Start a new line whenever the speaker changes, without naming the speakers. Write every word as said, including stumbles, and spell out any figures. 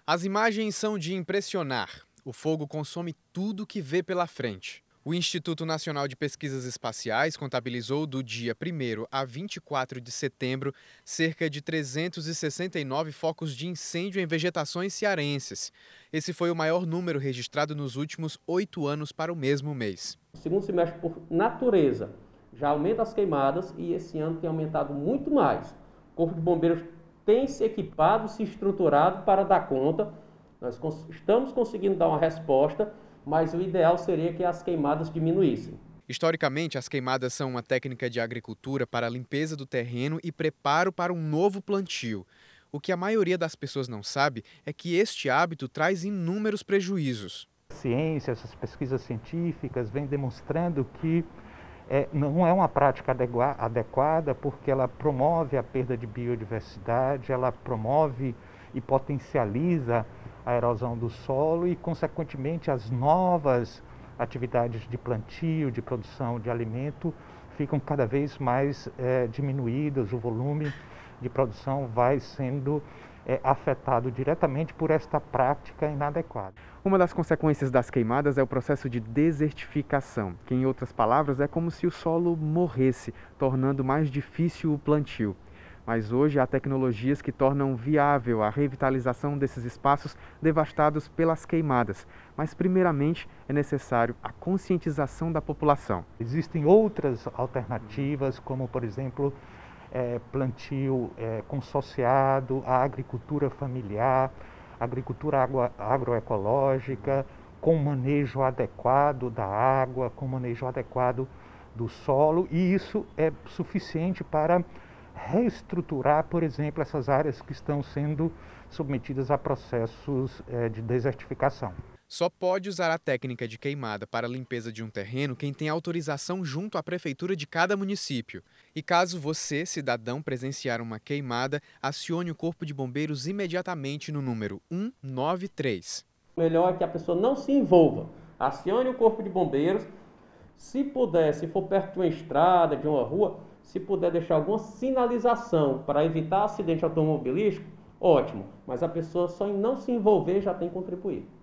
As imagens são de impressionar. O fogo consome tudo que vê pela frente. O Instituto Nacional de Pesquisas Espaciais contabilizou do dia primeiro a vinte e quatro de setembro cerca de trezentos e sessenta e nove focos de incêndio em vegetações cearenses. Esse foi o maior número registrado nos últimos oito anos para o mesmo mês.
O segundo semestre, por natureza, já aumenta as queimadas e esse ano tem aumentado muito mais. O Corpo de Bombeiros tem se equipado, se estruturado para dar conta. Nós estamos conseguindo dar uma resposta, mas o ideal seria que as queimadas diminuíssem.
Historicamente, as queimadas são uma técnica de agricultura para a limpeza do terreno e preparo para um novo plantio. O que a maioria das pessoas não sabe é que este hábito traz inúmeros prejuízos.
A ciência, essas pesquisas científicas vêm demonstrando que é, não é uma prática adequada porque ela promove a perda de biodiversidade, ela promove e potencializa a erosão do solo e, consequentemente, as novas atividades de plantio, de produção de alimento ficam cada vez mais é, diminuídas, o volume de produção vai sendo é, afetado diretamente por esta prática inadequada.
Uma das consequências das queimadas é o processo de desertificação, que em outras palavras é como se o solo morresse, tornando mais difícil o plantio. Mas hoje há tecnologias que tornam viável a revitalização desses espaços devastados pelas queimadas. Mas, primeiramente, é necessário a conscientização da população.
Existem outras alternativas, como, por exemplo, é, plantio é, consociado, a agricultura familiar, agricultura agro agroecológica, com manejo adequado da água, com manejo adequado do solo, e isso é suficiente para reestruturar, por exemplo, essas áreas que estão sendo submetidas a processos é, de desertificação.
Só pode usar a técnica de queimada para a limpeza de um terreno quem tem autorização junto à prefeitura de cada município. E caso você, cidadão, presenciar uma queimada, acione o Corpo de Bombeiros imediatamente no número um nove três.
O melhor é que a pessoa não se envolva. Acione o Corpo de Bombeiros. Se puder, se for perto de uma estrada, de uma rua, se puder deixar alguma sinalização para evitar acidente automobilístico, ótimo. Mas a pessoa só em não se envolver já tem que contribuir.